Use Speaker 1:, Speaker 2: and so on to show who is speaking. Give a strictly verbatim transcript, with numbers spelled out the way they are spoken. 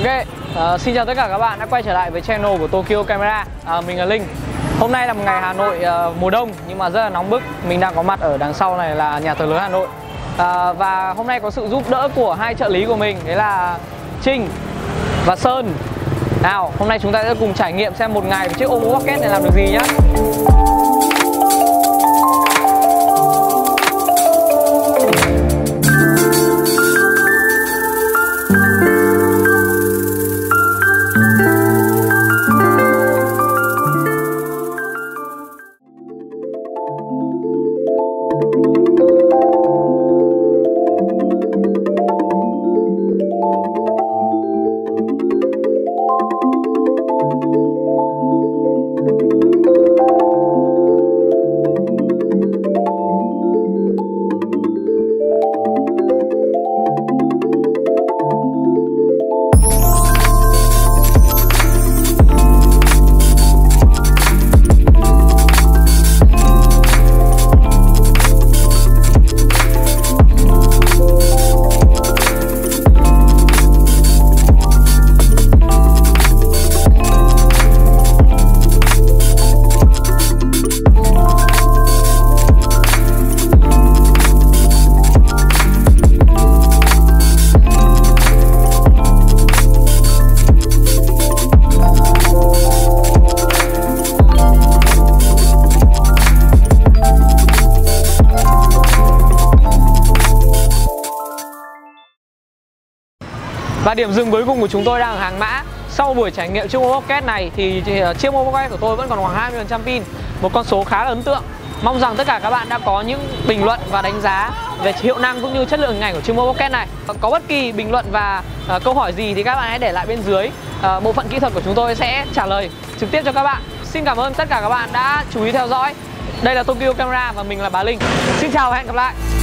Speaker 1: Ok, uh, xin chào tất cả các bạn đã quay trở lại với channel của Tokyo Camera. uh, Mình là Linh. Hôm nay là một ngày Hà Nội uh, mùa đông nhưng mà rất là nóng bức. Mình đang có mặt ở đằng sau này là nhà thờ lớn Hà Nội. uh, Và hôm nay có sự giúp đỡ của hai trợ lý của mình, đấy là Trinh và Sơn. Nào, hôm nay chúng ta sẽ cùng trải nghiệm xem một ngày với chiếc Omo Pocket này làm được gì nhá. Và điểm dừng cuối cùng của chúng tôi đang ở Hàng Mã. Sau buổi trải nghiệm chiếc Omo Pocket này thì chiếc Omo Pocket của tôi vẫn còn khoảng hai mươi phần trăm pin, một con số khá là ấn tượng. Mong rằng tất cả các bạn đã có những bình luận và đánh giá về hiệu năng cũng như chất lượng hình ảnh của chiếc Omo Pocket này. Có bất kỳ bình luận và uh, câu hỏi gì thì các bạn hãy để lại bên dưới. Uh, bộ phận kỹ thuật của chúng tôi sẽ trả lời trực tiếp cho các bạn. Xin cảm ơn tất cả các bạn đã chú ý theo dõi. Đây là Tokyo Camera và mình là Bá Linh. Xin chào và hẹn gặp lại.